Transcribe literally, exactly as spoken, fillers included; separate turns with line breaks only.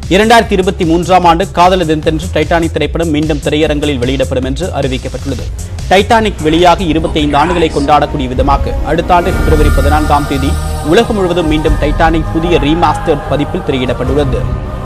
இரண்டாயிரத்தி இருபத்தி மூன்றாம் ஆண்டு காதலர் தினத்தன்று டைட்டானிக் திரைப்படம் மீண்டும் திரையரங்களில் வெளியிடப்படும் என்று அறிவிக்கப்பட்டுள்ளது. டைட்டானிக் வெளியாகி இருபத்தி ஐந்து ஆண்டுகளை கொண்டாடக்கூடிய விதமாக அடுத்த ஆண்டு பிப்ரவரி பதினான்காம் தேதி உலகம் முழுவதும் மீண்டும் டைட்டானிக் புதிய ரீமாஸ்டர் பதிப்பில் திரையிடப்பட்டுள்ளது.